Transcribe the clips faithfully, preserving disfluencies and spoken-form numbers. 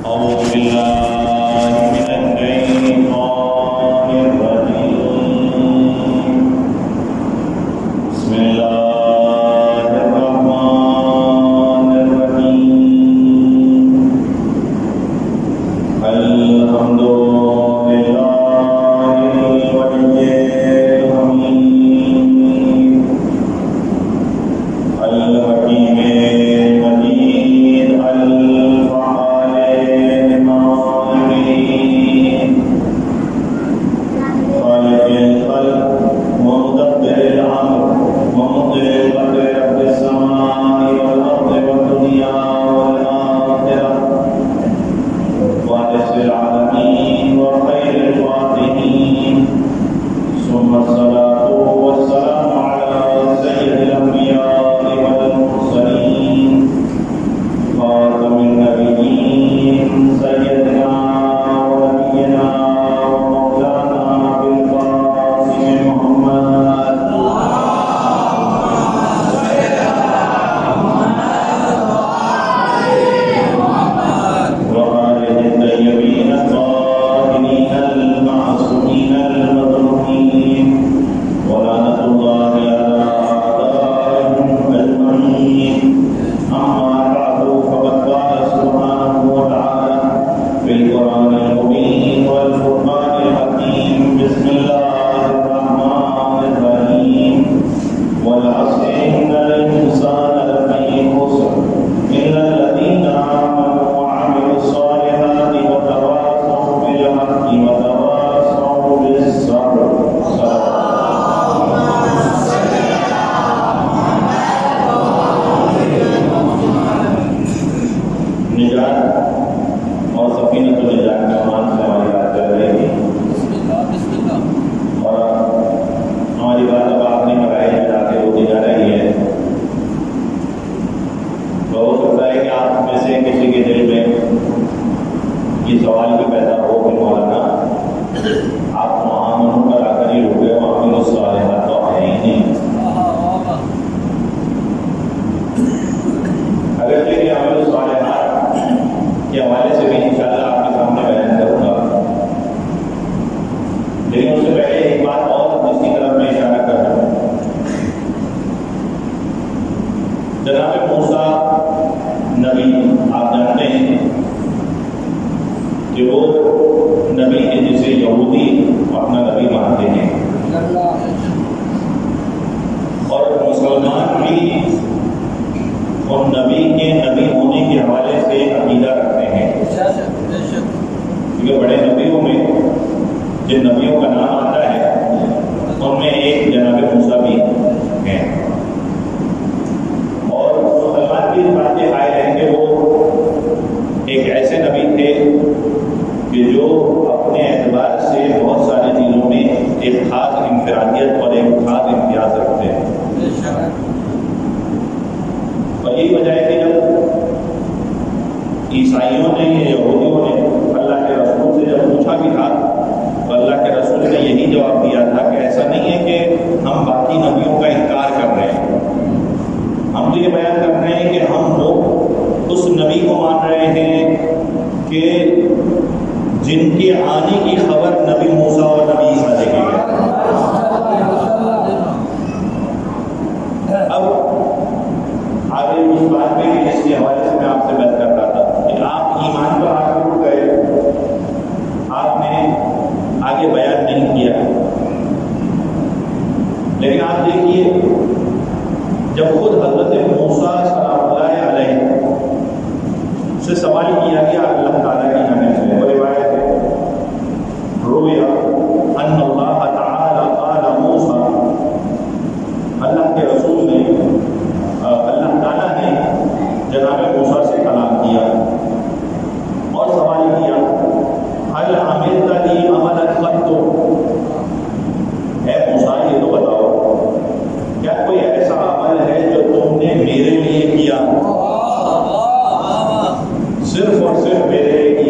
निजात और सफीनतुलनिजात के मान से हमारी बात चल रही थी और हमारी बात अब आपने कराई में जाके होती जा रही है। तो हो सकता है कि आप में से किसी के दिल में ये सवाल भी पैदा हो कि मौलाना आप वहाँ मनों पर आकर ही रुक गए, वहाँ भी उस सवाल तो है ही नहीं। अगर ये अमल सालिहात के हवाले से भी इंशाअल्लाह आपके सामने बयान करूंगा, लेकिन उससे पहले एक बात और जिसकी तरफ मैं इशारा कर रहा हूँ। जनाब मूसा नबी आप जानते हैं कि वो नबी है जिसे यहूदी अपना नबी मानते हैं और मुसलमान भी और नबी के नबी होने के हवाले से अकीदा रखते हैं, क्योंकि बड़े नबियों में जिन नबियों का नाम आता है उनमें एक जनाब मूसा भी हैं। और मुसलमान भी इस बात के कायल हैं कि वो एक ऐसे नबी थे कि जो अपने एतबार से बहुत सारी चीज़ों में एक खास इंफरादियत और एक खास इम्तियाज रखते हैं। और यही वजह है कि जब ईसाइयों ने यहूदियों ने अल्लाह के रसूल से जब पूछा भी था तो अल्लाह के रसूल ने यही जवाब दिया था कि ऐसा नहीं है कि हम बाकी नबियों का इनकार कर रहे हैं, हम तो ये बयान कर रहे हैं कि हम लोग उस नबी को मान रहे हैं कि जिनके आने की खबर नबी मूसा और नबी ईसा दे गए। अब आगे उस बात पे जिसके हवाले से मैं आपसे बात कर रहा था कि आप ईमान पर आगे उठ गए, आपने आगे बयान नहीं किया। लेकिन आप देखिए जब खुद हजरत मूसा सलामुल्लाह अलैहि से सवाल किया गया अल्लाह ताला की जानिब से, वो रिवायत है रुया अन्नल्लाह ताला क़ाल मूसा, अल्लाह के रसूल ने अल्लाह ताला ने जनाब मूसा से कलाम किया और सवाल किया हल अमिलतनी अमलन क़त्तु, ऐ मूसा ये तो बताओ क्या कोई ऐसा अमल है जो तुमने मेरे लिए किया, सिर्फ और सिर्फ मेरे लिए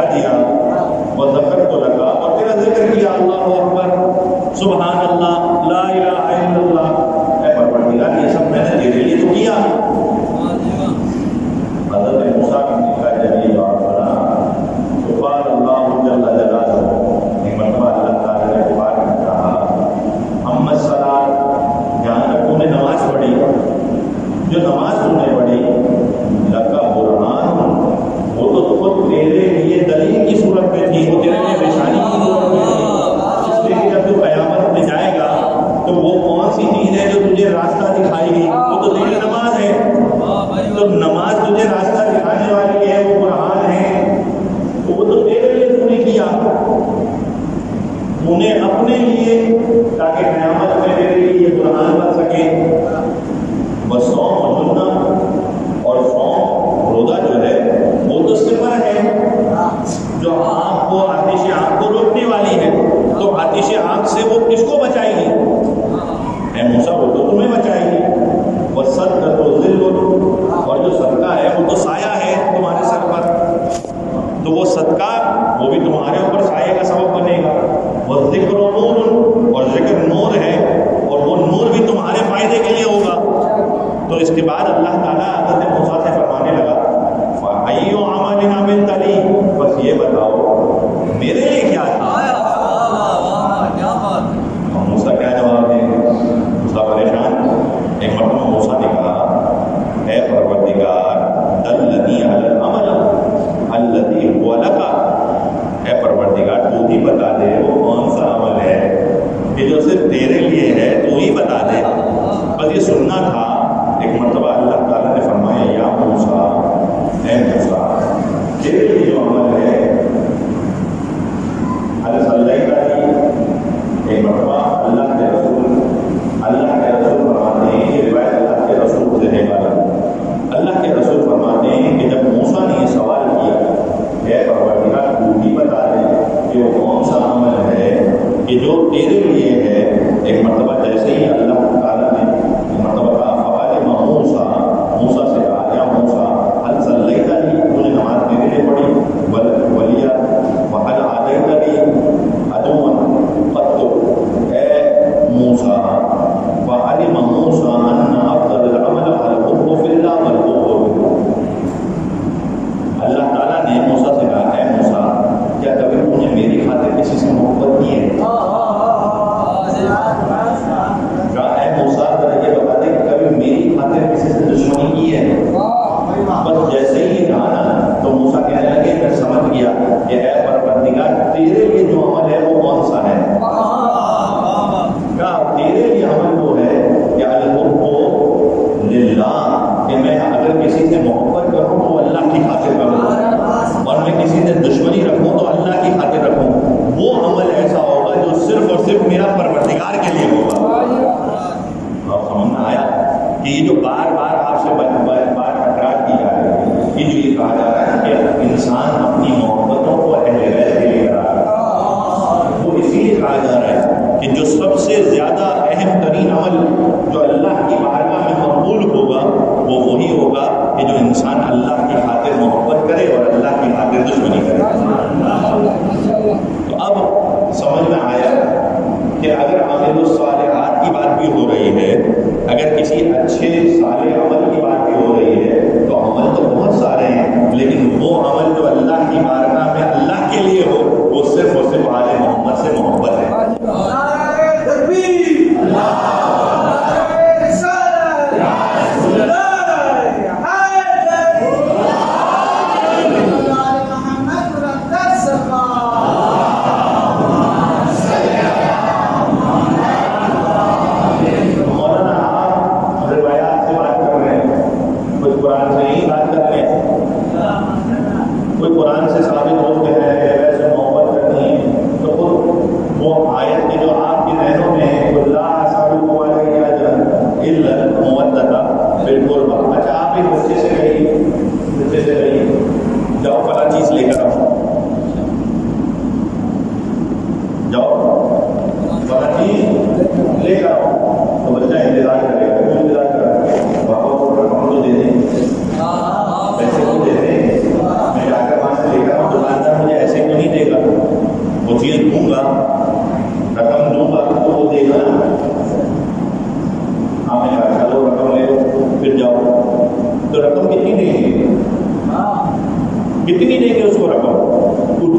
دیا، وذکرت لک، اور تیرا ذکر کیا، اللہ اکبر، سبحان اللہ، لا الہ الا اللہ، اے پروردگار یہ سب میں نے تیرے لیے تو کیا۔ حضرت موسیٰ نے کہا جب یہ بات سنا تو قال اللہ جل جلالہ، ایک مرتبہ اللہ تعالیٰ نے پکار کر کہا اما الصلاۃ، جہاں تک تو نے نماز پڑھی، جو نماز تم نے پڑھی، لکا برہان، وہ تو خود تیرے لیے دلیل کی صورت میں تھی، وہ تیرے لیے نشانی کی صورت میں تھی، اس لیے کہ جب تو قیامت میں جائے گا تو وہ کون سی چیز ہے جو تجھے راستہ دکھائے گی؟ وہ تو تیری نماز ہے، تو نماز تجھے راستہ دکھانے والی ہے، وہ قرآن ہے، تو وہ تو تیرے لیے تو نے کیا، تو نے اپنے لیے، تاکہ قیامت میں تیرے لیے یہ قرآن بن سکے۔ وصوم و جنہ، اور صوم روزہ جو ہے وہ تو صفر ہے جو آنکھ کو، آتش آنکھ کو روکنے والی ہے، تو آتش آنکھ سے وہ کس کو بچائے گی؟ اے موسیٰ وہ تو تمہیں بچائے گی۔ وصدقۃ ذل، اور جو صدقہ ہے وہ تو سایہ ہے تمہارے سر پر، تو وہ صدقہ وہ بھی تمہارے اوپر سایہ کا سبب بنے گا۔ والذکر نور، اور ذکر نور ہے، اور وہ نور بھی تمہارے فائدے کے لیے ہوگا۔ تو اس کے بعد اللہ تعالیٰ حضرت موسیٰ سے فرمانے لگا فَأَيُّ عَمَلٍ عَمِلْتَ لِي، بس یہ بتاؤ میرے لیے کیا تھا؟ اور موسیٰ کیا جواب دیں؟ موسیٰ پریشان۔ ایک مرتبہ موسیٰ نے کہا اے پروردگار دلنی علی العمل الذی هو لک، اے پروردگار تو ہی بتا دے وہ کون سا عمل ہے کہ جو صرف تیرے لیے ہے، تو ہی بتا دے، بس یہ سننا تھا۔ ایک مرتبہ اللہ تعالیٰ نے فرمایا یا موسیٰ، اے موسیٰ تیرے لیے جو عمل ہے حل صلیت علی، ایک مرتبہ اللہ کے رسول اللہ کے رسول فرماتے ہیں، یہ روایت اللہ کے رسول سے ہے، اللہ کے رسول فرماتے ہیں کہ جب موسیٰ نے یہ سوال کیا اے پروردگار تو ہی بتا دے کہ وہ کون سا عمل ہے کہ جو تیرے لیے ہے، ایک مرتبہ جیسے ہی اللہ تعالیٰ نے ایک مرتبہ کہا فعلم موسیٰ، موسیٰ سے کہا یا موسیٰ حل صلیت علی، تو نے نماز میرے لیے پڑھی، ولیہ وحل عادیت علی عدوا قط، اے موسیٰ فعلم موسیٰ ان افضل العمل الحب فی اللہ والبغض، اللہ تعالیٰ نے موسیٰ سے کہا اے موسیٰ کیا کبھی تو نے میری خاطر کسی سے محبت کی ہے؟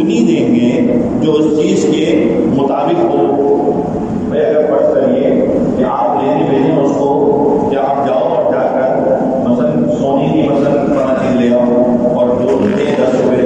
چنی دیں گے جو اس چیز کے مطابق ہو. بھائی اگر فرض کریے کہ آپ لینے بھیجیں اس کو کہ آپ جاؤ اور جا کر مثلا سونے کی مثلا پنا چیز لے آؤ اور جو دے دس روپے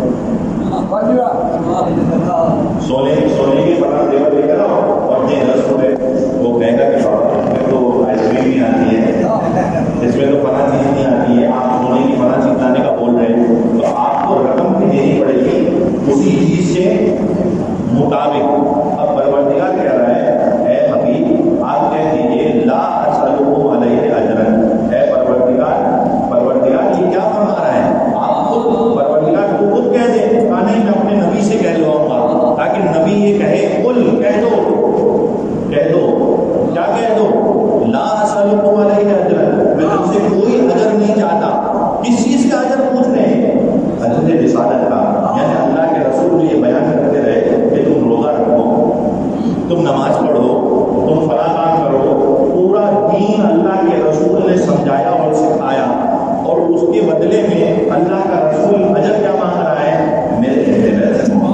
سونے سونے کی پنا دیور لے کر آؤ اور دے دس روپے. وہ کہے گا کہ بابا اس میں تو آئس کریم نہیں آتی ہے, اس میں تو پنا چیز نہیں آتی ہے, آپ سونے کی پنا چیز لانے کا بول رہے ہیں, تو آپ کو رقم بھی دینی پڑے گی اسی چیز سے مطابق. اب پروردگار کہہ رہا ہے اے حبیب آپ کہہ دیجیے لا اسألکم علیہ اجرا. اے پروردگار پروردگار یہ کیا فرما رہا ہے؟ آپ خود پروردگار کو خود کہہ دیں, کہا نہیں میں اپنے نبی سے کہہ لواؤں گا تاکہ نبی یہ کہے قل کہہ دو کہہ دو کیا کہہ دو لا اسألکم علیہ اجرا, میں تم سے کوئی اجر نہیں چاہتا. کس چیز کا اجر پوچھ رہے ہیں؟ اجر رسالت کا. یعنی اللہ کے رسول یہ بیان کرتے رہے کہ تم روزہ رکھو, تم نماز پڑھو, تم فلاں کام کرو, پورا دین اللہ کے رسول نے سمجھایا اور سکھایا, اور اس کے بدلے میں اللہ کا رسول اجر کیا مانگ رہا ہے؟ میرے کہتے ہیں.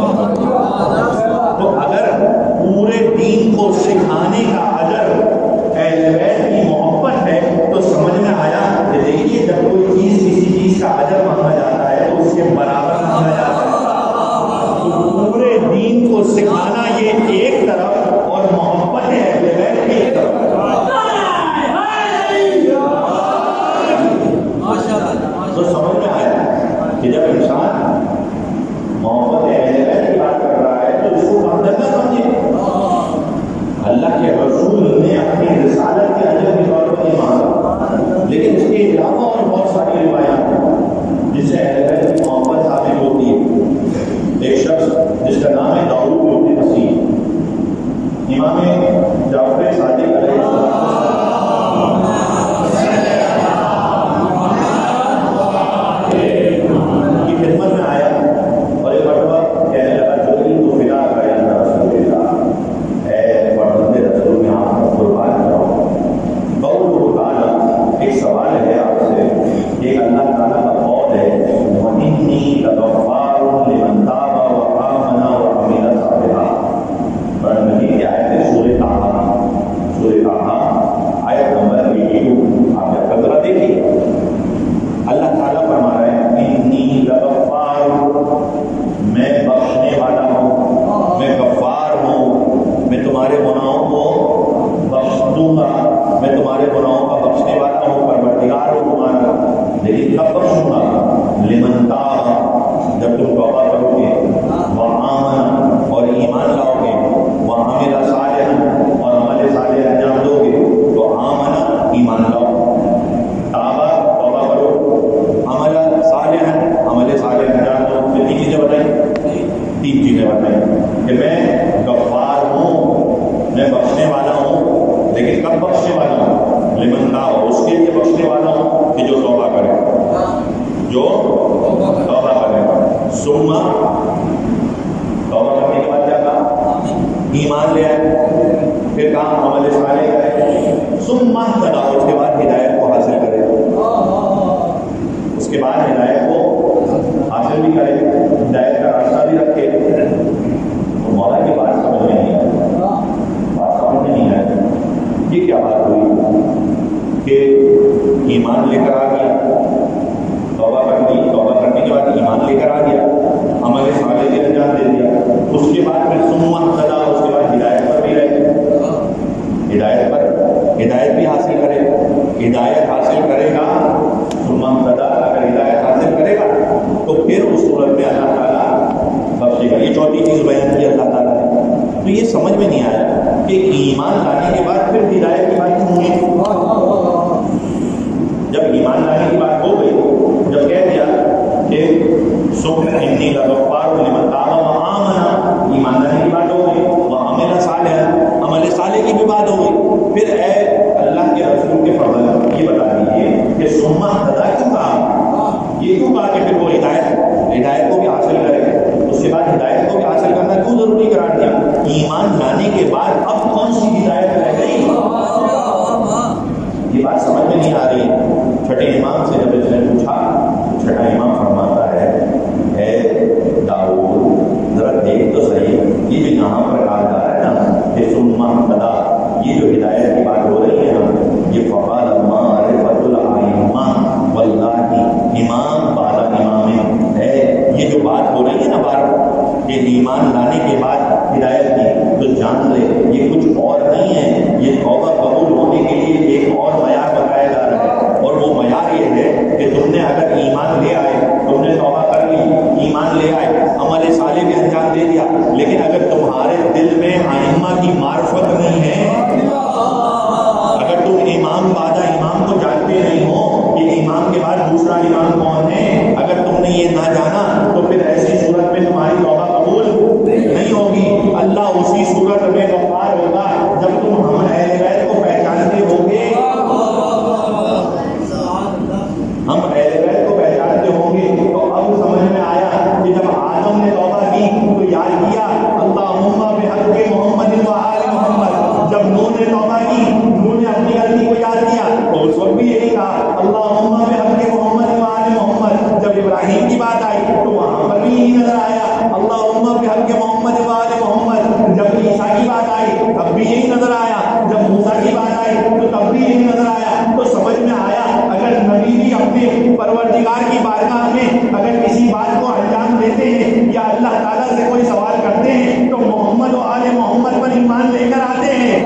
تو اگر پورے دین کو سکھانے کا اجر اہل بیت کی محبت ہے تو سمجھ میں آیا کہ دیکھیے جب کوئی چیز کسی چیز کا اجر مانگا جاتا ہے تو اس کے برابر مانگا جاتا ہے. تو پورے دین کو سکھانا یہ ایک طرف اور محبت ہے اہل بیت کی ایک طرف. تو سمجھ میں آیا کہ جب انسان محبت اہل بیت کی بات کر رہا ہے تو اس کو اندر نہ سمجھے. اللہ کے رسول نے اپنی رسالت کے اجر کے طور پر نہیں مانگا, لیکن اس کے علاوہ اور بہت ساری روایات ہیں جس سے اہل بیت کی محبت ثابت ہوتی ہے. ایک شخص جس کا نام ہے داؤد بن مسیح, امام جعفر صادق علیہ السلام کی خدمت میں آیا اور ایک مرتبہ کہنے لگا چوری تو فدا کا یا رسول اللہ, اے فرزند رسول میں آپ کو قربان کراؤ. داؤد کو کہا ایک سوال ہے آپ سے, ایک اللہ تعالیٰ کا قول ہے وَإِنِّي لَغَفَّارٌ لِمَن تَابَ وَآمَنَ وَعَمِلَ صَالِحًا. قرآن مجید کی آیت ہے سورہ طٰہٰ, سورہ طٰہٰ آیت نمبر بائیس. آپ نے قدرہ دیکھی, اللہ تعالیٰ فرما رہے ہیں اِنِّي لَغَفَّارٌ, میں بخشنے والا ہوں, میں غفار ہوں, میں تمہارے گناہوں کو بخش دوں گا, میں تمہارے گناہوں کا بخشنے والا ہوں, پروردگار ہوں تمہارا. لیکن کب بخشوں گا؟ لمن تاب, جب تم توبہ کرو گے, وآمن اور ایمان لاؤ گے, وعمل صالحا اور عمل صالح انجام دو گے. تو آمن ایمان لاؤ, تابہ توبہ کرو, عمل صالحا عمل صالح انجام دو. میں تین چیزیں بتائیں, تین چیزیں بتائیں کہ میں غفار ہوں, میں بخشنے والا ہوں, لیکن کب بخشنے والا ہوں؟ لمن تاب, اس کے لیے بخشنے والا ہوں کہ جو توبہ کرے, جو توبہ کرے. ثم توبہ کرنے کے بعد کیا کہا؟ ایمان لے آئے, پھر کام عمل صالح کرے. ثم اهتدى, اس کے بعد ہدایت کو حاصل کرے, اس کے بعد ہدایت کو حاصل بھی کرے, ہدایت کا راستہ بھی رکھے. تو مولا کی بات سمجھ میں نہیں آئی, بات سمجھ میں نہیں آئی. یہ کیا بات ہوئی کہ ایمان لے کر آ گیا, توبہ کر لی, توبہ کرنے کے بعد ایمان لے کر آ گیا, عمل صالح کے انجام دے دیا, اس کے بعد پھر ثم اهتدى, اس کے بعد ہدایت پر بھی رہے, ہدایت پر ہدایت بھی حاصل کرے. ہدایت حاصل کرے گا ثم اهتدى, اگر ہدایت حاصل کرے گا تو پھر اس صورت میں اللہ تعالیٰ بخشے گا. یہ چوتھی چیز بیان کی اللہ تعالیٰ نے. تو یہ سمجھ میں نہیں آیا کہ ایمان لانے کے بعد پھر ہدایت کی بات کیوں ہوئی؟ جب ایمان لانے کی بات ہو گئی, جب کہہ دیا کہ ثم انی لغفار لمن تاب وآمن, ایمان لانے کی بات ہو گئی, وعمل صالحا عمل صالح کی بھی بات ہو گئی, پھر اے اللہ کے رسول کے فضل یہ بتا دیجیے کہ ثم اهتدى کیوں کہا؟ یہ کیوں کہا کہ پھر وہ ہدایت ہدایت کو بھی حاصل کرے, اس کے بعد ہدایت کو بھی حاصل کرنا کیوں ضروری قرار دیا؟ ایمان لانے کے بعد اب کون سی ہدایت رہ گئی؟ یہ بات سمجھ میں نہیں آ رہی. چھٹے امام سے جب اس نے پوچھا, چھٹا امام فرماتا ہے اے داؤد یہ ایمان لانے کے بعد ہدایت کی، تو جان لے یہ کچھ اور نہیں ہے، یہ توبہ قبول ہونے کے لیے ایک اور معیار بتایا جا رہا ہے، اور وہ معیار یہ ہے کہ تم نے اگر ایمان لے آئے، تم نے توبہ کر لی، ایمان لے آئے، عمل صالح بھی انجام دے دیا، لیکن اگر تمہارے دل میں ائمہ کی معرفت نہیں ہے، اگر تم امام بعد امام کو جانتے نہیں ہو کہ امام کے بعد دوسرا امام کون ہے، اگر تم نے یہ نہ جانا تو پھر ایسی صورت میں تمہاری توبہ قبول نہیں ہوگی۔ اللہ اسی صورت میں غفار ہوگا جب تم ہم اہل بیت کو پہچانتے ہوگے، ہم اہل بیت کو پہچانتے ہوں گے۔ تو اب سمجھ میں آیا کہ جب آدم نے توبہ کی تو یاد کیا اللہم بحق محمد و آل محمد، جب نوح نے توبہ کی نوح نے اپنی غلطی کو یاد کیا تو اس وقت بھی یہی کہا اللہم بحق محمد و آل محمد۔ جب ابراہیم کی بات آئی تو وہاں پر بھی یہی نظر آیا اللہم بحق محمد و آل محمد۔ جب عیسیٰ کی بات آئی تب بھی یہی نظر آیا، جب موسیٰ کی بات آئی تو تب بھی یہی نظر آیا۔ تو سمجھ میں آیا اگر نبی بھی اپنے پروردگار کی بارگاہ میں اگر کسی بات کو انجام دیتے ہیں یا اللہ تعالیٰ سے کوئی سوال کرتے ہیں تو محمد و آل محمد پر ایمان لے کر آتے ہیں۔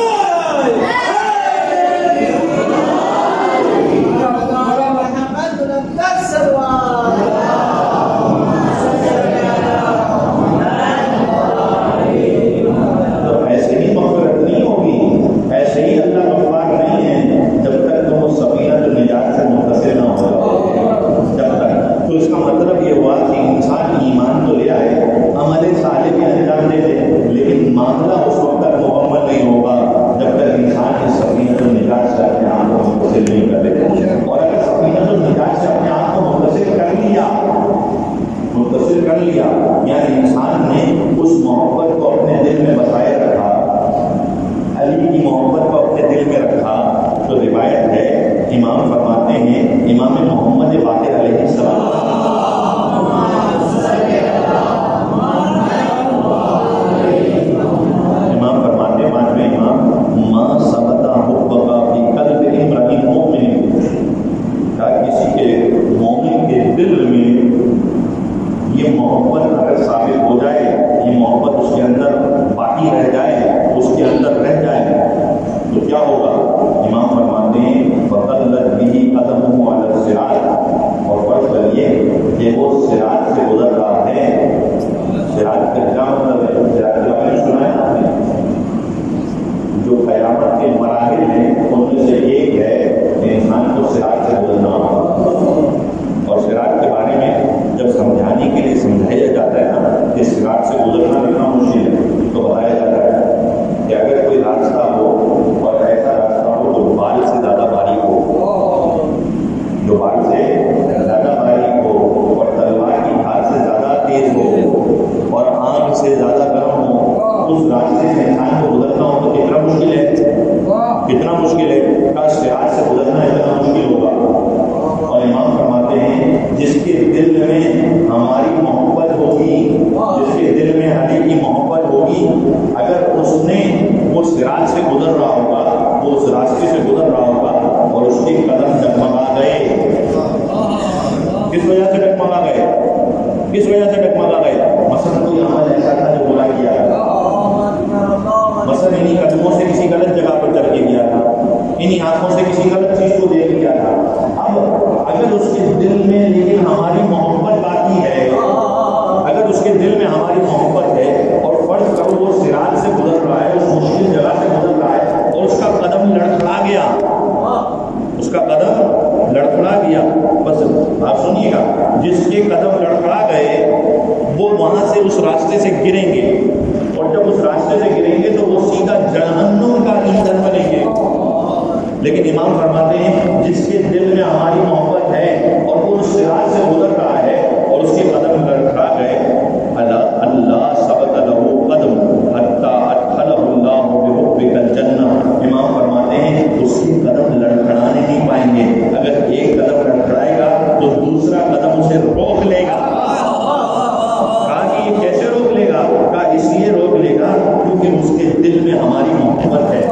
تو ایسے ہی مغفرت نہیں ہوگی، ایسے ہی اللہ غفار نہیں ہے جب تک تم اس سفینۃ سے متصل نہ ہو جب تک۔ تو اس کا مطلب یہ ہوا کہ انسان ایمان تو لے آئے، عمل صالح بھی انجام دے دے، لیکن معاملہ اس وقت تک مکمل نہیں ہوگا جب تک انسان اس سفینۃ النجات سے اپنے آپ کو متصل نہیں کر لے۔ اور اگر سفینۃ النجات سے اپنے آپ کو متصل کر لیا متصل کر لیا یعنی انسان نے اس محبت کو اپنے دل میں بسائے رکھا، علی کی محبت کو اپنے دل میں رکھا، تو روایت ہے امام فرماتے ہیں، امام محمد باقر علیہ السلام امام فرماتے ہیں بعد میں امام ما ثبت حبک فی قلب امرئ مؤمن، کیا کسی کے مومن کے دل میں یہ محبت اگر ثابت ہو جائے، یہ محبت اس کے اندر باقی رہ جائے، اس کے اندر رہ جائے تو کیا ہوگا؟ امام فرماتے ہیں فَقَلَّتْ بِهِ قَدَمُهُ عَلَى الصِّرَاطِ، اور فرض کریے کہ وہ صراط سے گزر رہا ہے۔ صراط کا کیا مطلب ہے؟ صراط کے بارے میں سنا ہے آپ نے؟ جو قیامت کے مراحل ہیں ان میں سے ایک ہے کہ انسان کو صراط سے گزرنا ہوگا، اور صراط کے بارے میں جب سمجھانے کے لیے سمجھایا جاتا ہے نا کہ صراط سے گزرنا کتنا مشکل ہے، تو بتایا جاتا ہے کہ اگر کوئی راستہ ہو اور ایسا راستہ ہو جو بال سے زیادہ باریک ہو، جو بال سے زیادہ باریک ہو اور تلوار کی دھار سے زیادہ تیز ہو اور آنکھ سے زیادہ گرم ہو، اس راستے سے انسان کو گزرنا ہو تو کتنا مشکل ہے، کتنا مشکل ہے۔ کا صراط سے گزرنا اتنا مشکل ہوگا۔ اور امام فرماتے ہیں جس کے دل میں ہماری محبت ہوگی، جس کے دل میں علی کی محبت ہوگی، اگر اس نے وہ صراط سے گزر رہا ہوگا، وہ اس راستے سے گزر رہا ہوگا اور اس کے قدم ڈگمگا گئے، کس وجہ سے ڈگمگا گئے کس وجہ سے ڈگمگا گئے مثلا کوئی عمل ایسا تھا جو برا کیا تھا، مثلا انہی قدموں سے کسی غلط جگہ پر چل کے گیا تھا، انہی آنکھوں سے کسی غلط چیز کو دیکھ لیا تھا، اب اگر اس کے دل میں لیکن ہماری محبت باقی ہے، اگر اس کے دل میں ہماری محبت ہے اور فرض کرو وہ صراط سے گزر رہا ہے، اس مشکل جگہ سے گزر رہا ہے اور اس کا قدم لڑکھڑا گیا، اس کا قدم لڑکھڑا گیا، بس آپ سنیے گا، جس کے قدم لڑکھڑا گئے وہ وہاں سے اس راستے سے گریں گے، اور جب اس راستے سے گریں گے تو وہ سیدھا جہنم کا ایندھن بنیں گے۔ لیکن امام فرماتے ہیں جس کے دل میں ہماری محبت ہے اور وہ اس صراط سے گزر رہا ہے اور اس کے قدم لڑکھڑا گئے، اللہ اللہ ثبت له قدم حتی ادخلہ اللہ بحبک الجنہ، امام فرماتے ہیں اس کے قدم لڑکھڑانے نہیں پائیں گے، اگر ایک قدم لڑکھڑائے گا تو دوسرا قدم اسے روک لے گا۔ کہا کہ یہ کیسے روک لے گا؟ کہا اس لیے روک لے گا کیونکہ اس کے دل میں ہماری محبت ہے۔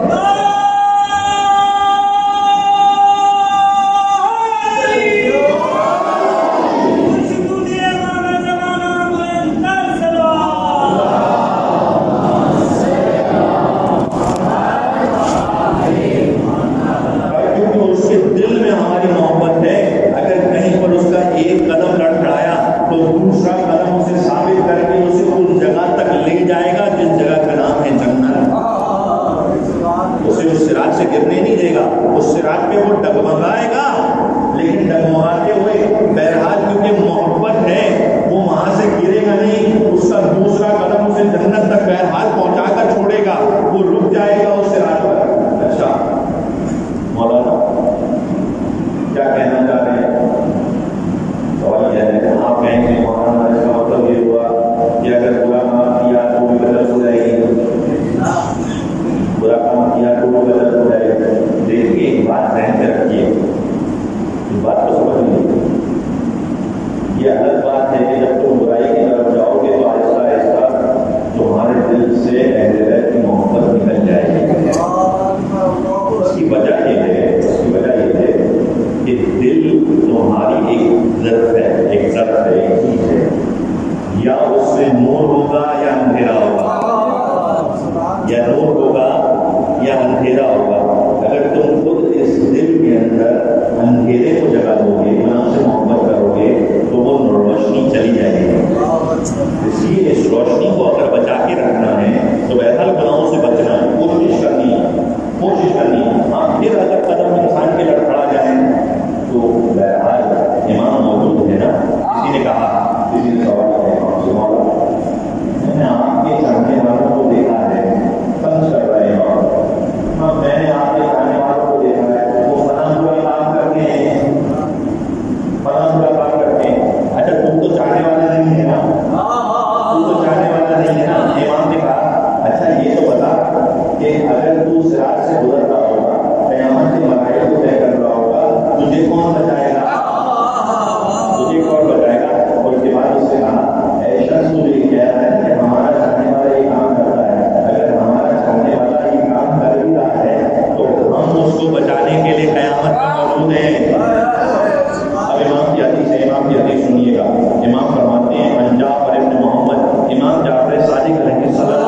میں نور ہوگا یا اندھیرا ہوگا، یا نور ہوگا یا اندھیرا ہوگا. اگر تم خود اس دل کے اندر اندھیرے کو جگا دو گے، گناہ سے محبت کرو گے، تو وہ روشنی چلی جائے گی. اس لیے اس روشنی کو اگر بچا کے رکھنا ہے تو بہرحال گناہوں سے بچنا ہے، کوشش کرنی ہے کوشش کرنی ہے ہاں پھر اگر قدم انسان کے لڑکھڑا جائے تو بہرحال امام موجود ہے نا. کسی نے کہا، کسی نے سوال کیا امام سے، مولا میں نے آپ کے چاہنے والوں کو دیکھا ہے تنگ کر رہے ہیں، ہاں میں نے آپ کے چاہنے والوں کو دیکھا ہے وہ فلاں برا کام کرتے ہیں فلاں برا کام کرتے ہیں. اچھا تم تو چاہنے والا نہیں ہے نا، تم تو چاہنے والا نہیں ہے نا. امام نے کہا اچھا یہ تو بتا کہ اگر تو صراط سے گزر رہا ہوگا، قیامت کے مراحل کو طے کر رہا ہوگا، تجھے کون بچائے گا؟ تجھے کون بچائے گا؟ اور اس کے بعد اس سے کہا اے شخص تو یہ کہہ رہا ہے کہ ہمارا چاہنے والا یہ کام کرتا ہے، اگر ہمارا چاہنے والا یہ کام کر بھی رہا ہے تو ہم اس کو بچانے کے لیے قیامت میں موجود ہیں. اب امام کی حدیث ہے، امام کی حدیث سنیے گا. امام فرماتے ہیں عن جعفر ابن محمد، امام جعفر صادق علیہ السلام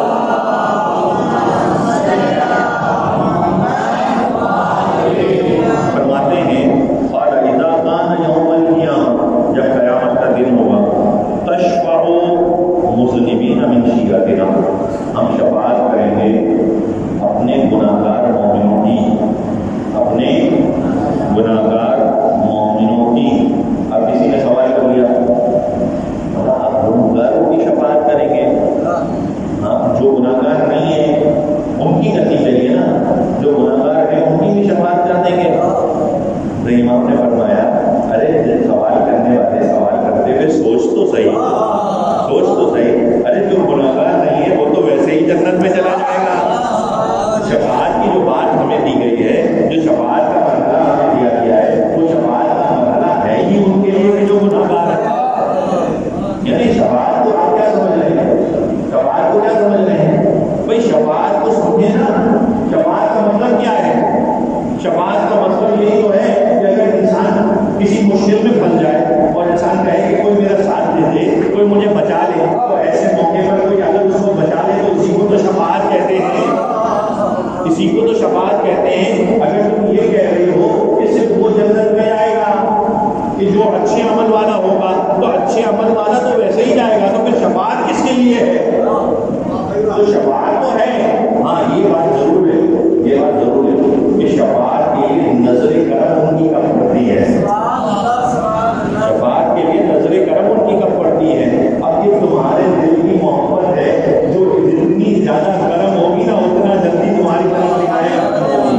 فرماتے ہیں قال اذا كان يوم القيامة، جب قیامت کا دن ہوگا، تشفع مذنبین من شیعتنا، ہم شفاعت کریں گے اپنے گناہگار مومنوں کی، اپنے گناہگار مومنوں کی. اب کسی نے سوال کر لیا آپ گناہگاروں کی شفاعت کریں گے؟ ہاں جو گناہگار نہیں ہیں ان کی کرنی چاہیے نا، جو گناہگار ہیں ان کی بھی شفاعت کر دیں گے. تو امام نے فرمایا ارے سوال کرنے والے سوال کرتے ہوئے سوچ تو صحیح سوچ تو صحیح ارے جو گناہگار نہیں ہے وہ تو ویسے ہی جنت میں چلا جائے گا. شفاعت کی جو بات ہمیں دی گئی ہے، جو شفاعت کا مرحلہ ہمیں دیا گیا ہے، وہ شفاعت کا مرحلہ ہے ہی ان کے لیے کہ جو گناہگار ہے. یعنی شفاعت کو آپ کیا سمجھ رہے ہیں؟ شفاعت کو کیا سمجھ رہے ہیں بھائی؟ شفاعت کو سمجھے نا، شفاعت کا مطلب کیا ہے؟ شفاعت کا مطلب یہی تو ہے کہ اگر انسان کسی مشکل میں پھنس جائے اور انسان کہے کہ کوئی میرا ساتھ دے دے، کوئی مجھے بچا لے، تو ایسے موقع پر کوئی اگر اس کو بچا لے تو اسی کو تو شفاعت کہتے ہیں، اسی کو تو شفاعت کہتے ہیں. اگر تم یہ کہہ رہے ہو کہ صرف وہ جنت میں جائے گا کہ جو اچھے عمل والا ہوگا، تو اچھے عمل والا تو ویسے ہی جائے گا، تو پھر شفاعت کس کے لیے ہے؟ تو شفاعت تو ہے ہاں، یہ بات ضرور ہے، یہ بات ضرور ہے کہ شفاعت کے لیے نظر کرم ان کی کم پڑتی ہے، شفاعت کے لیے نظر کرم ان کی کم پڑتی ہے. اب یہ تمہارے دل کی محبت ہے، جو جتنی زیادہ کرم ہوگی نا اتنا جلدی تمہاری طرف دکھائے گا.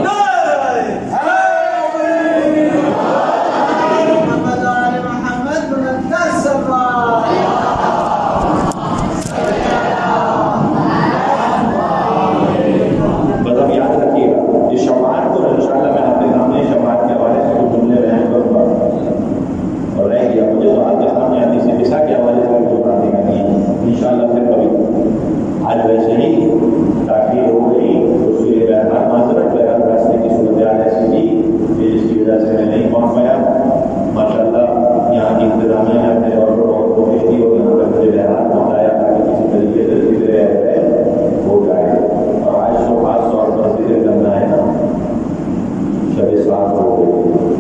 آج ویسے ہی تاخیر ہو گئی، اس کے لیے بہرحال معذرت، بہرحال راستے کی صورتحال ایسی تھی جس کی وجہ سے میں نہیں پہنچ پایا. ماشاء اللہ یہاں کی انتظامیہ نے اپنے طور پر بہت کوشش کی اور یہاں پر مجھے بہرحال پہنچایا تاکہ کسی طریقے سے ذکر ہو جائے. اور آج تو خاص طور پر ذکر کرنا ہے نا، شب سات ہو گئی،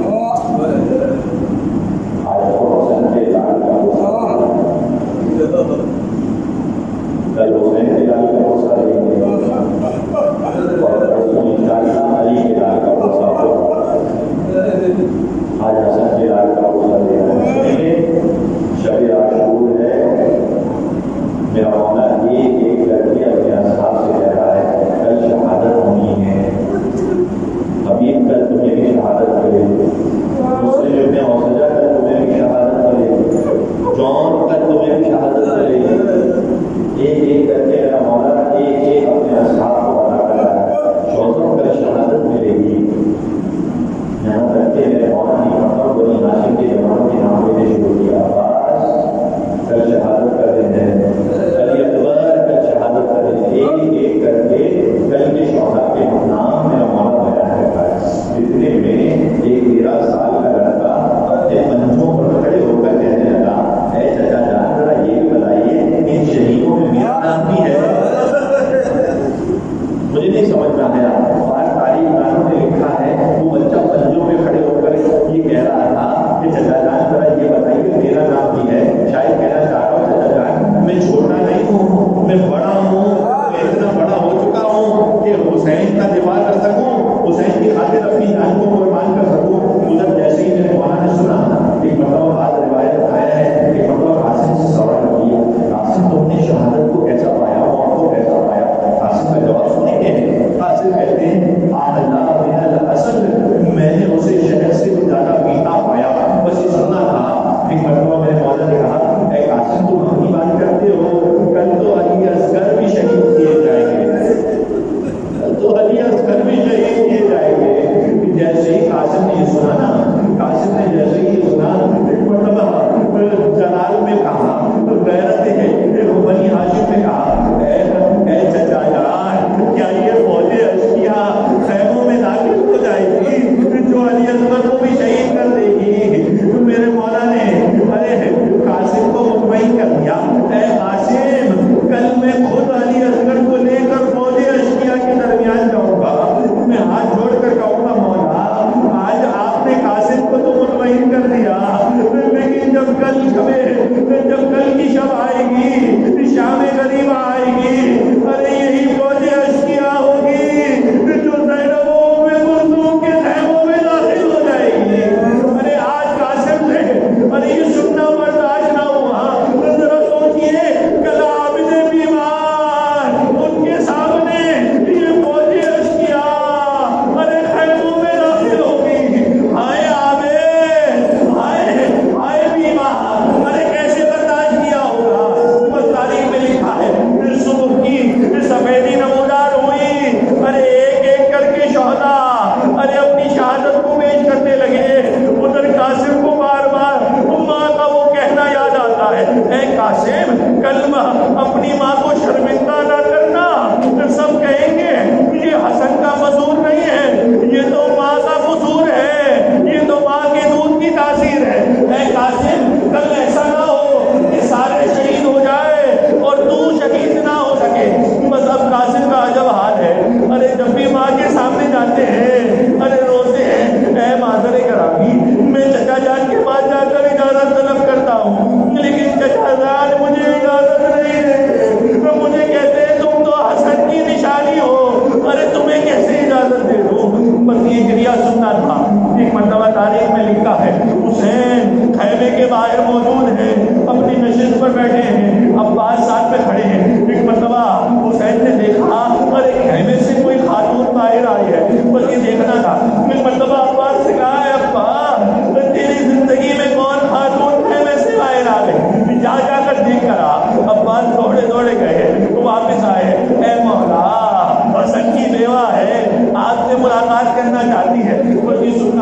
آج تو حسین کے لال کا کل حسین کے لال کا غصہ دیں گے اور پرسوں انشاءاللہ علی کے لال کا غصہ ہوگا. آج حسن کے لال کا غصہ دیں گے. شب عاشور ہے، میرا مولا ایک ایک کر کے اپنے اصحاب سے کہہ رہا ہے کل شہادت ہونی ہے. حبیب کل تمہیں بھی شہادت کرے، مسلم ابن اوسجہ کل تمہیں بھی شہادت کرے، جون کل تمہیں بھی شہادت کرے. ایک ایک کر کے میرا مولا ایک ایک اپنے اصحاب کو بنا کر رہا ہے. شوزوں کا شہادت ملے گی. یہاں تک کہ میرے مولا نے مطلب بنی ہاشم کے جوان کے نام لینے شروع کیا. عباس کل شہادت کر دیں گے، کل اکبر کل شہادت کر دیں گے. ایک ایک کر کے کل کے شوہر کے نام میرا مولا بیان کرتا ہے. اتنے میں ایک تیرہ سال کا لڑکا اپنے پنجوں پر کھڑے ہو کر کہنے لگا اے چچا جان ذرا یہ بتائیے ان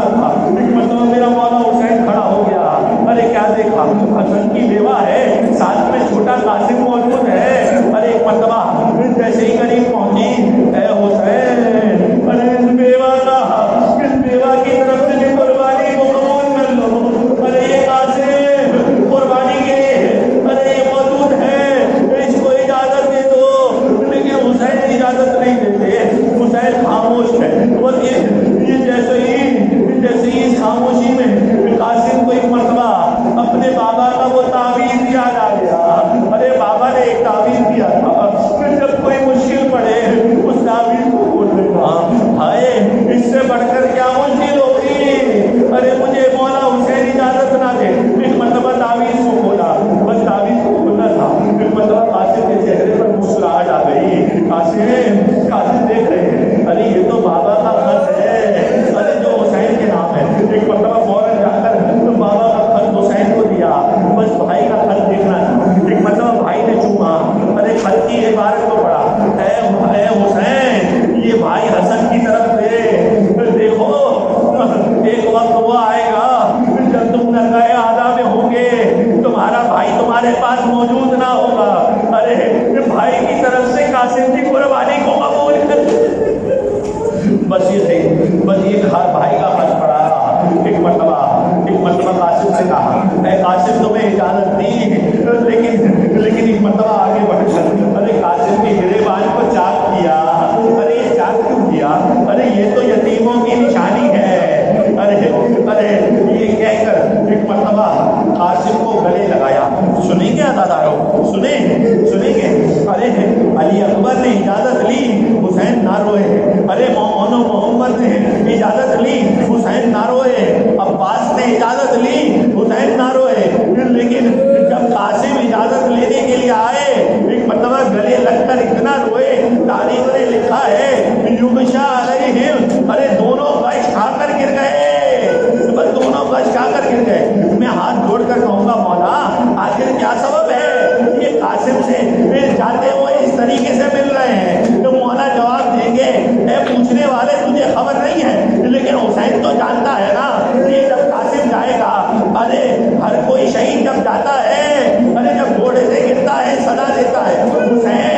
रहा था, एक मरतबा मेरा मौला हुसैन खड़ा हो गया। अरे क्या देखा, हसन की बेवा है, साथ में छोटा कासिम मौजूद है। अरे एक मरतबा जैसे ही करीब पहुंची, ए हुसैन, अरे इस बेवा का, इस बेवा की तरफ से भी कुर्बानी को कबूल कर लो। अरे ये कासिम कुर्बानी के लिए अरे ये मौजूद है, इसको इजाजत दे दो। लेकिन हुसैन इजाजत नहीं देते, हुसैन खामोश है। और ये ये जैसे ही जैसे ही इस खामोशी में कासिम को एक मरतबा अपने बाबा का वो तावीज़ याद आ गया। अरे बाबा ने एक तावीज़ दिया था, जब कोई मुश्किल पड़े उस तावीज़ को खोल लेना। हाय, इससे बढ़कर क्या मुश्किल होगी। अरे मुझे मौला हुसैन इजाजत ना दे। एक मरतबा तावीज़ को खोला, बस तावीज़ को खोलना था। एक मरतबा कासिम के चेहरे पर मुस्कुराहट आ गई। कासिम कासिम देख रहे हैं, अरे ये तो बाबा का खत है, अरे जो हुसैन के नाम है। एक मरतबा फौरन जाकर तो बाबा का खत हुसैन को दिया, बस भाई का खत देखना था। एक मरतबा भाई ने चूमा, अरे खत की इबारत को पढ़ा, ए हुसैन, ये भाई हसन की तरफ से देखो, एक वक्त वो आएगा जब तुम नज़ाए आदा में होंगे, तुम्हारा भाई तुम्हारे पास मौजूद ना होगा। अरे भाई की तरफ से कासिम की कुर्बानी को कबूल कर। बस ये थे, बस ये भाई का खत पढ़ा। एक मरतबा एक मरतबा कासिम से कहा, मैं कासिम तुम्हें इजाजत दी, लेकिन लेकिन एक मरतबा आगे बढ़कर अरे कासिम के गिरेबान को चाक किया। अरे ये चाक क्यों किया? अरे ये तो यतीमों की निशानी है। अरे अरे ये कहकर एक मरतबा कासिम को गले लगाया। सुनेंगे अदादारों, सुने सुनेंगे। अरे अली अकबर ने इजाजत ली, हुसैन ना रोए। अरे मौनो मोहम्मद ने इजाजत ली, हुसैन ना रोए। अब्बास ने इजाजत ली, हुसैन ना रोए। लेकिन जब कासिम इजाजत लेने के लिए आए, एक मरतबा गले लगकर इतना रोए, तारीख ने लिखा है युगशा अलैहिम, अरे दोनों गश खाकर गिर गए, बस दोनों गश खाकर गिर गए। मैं हाथ जोड़कर कहूँगा, मौला आखिर क्या सबब है ये कासिम से जाते हुए इस तरीके से मिल रहे हैं? तो मौला जवाब देंगे, ए पूछने वाले तुझे खबर नहीं है, लेकिन हुसैन तो जानता है ना, ये जब कासिम जाएगा, अरे हर कोई शहीद जब जाता है, अरे जब घोड़े से गिरता है सदा देता है, हुसैन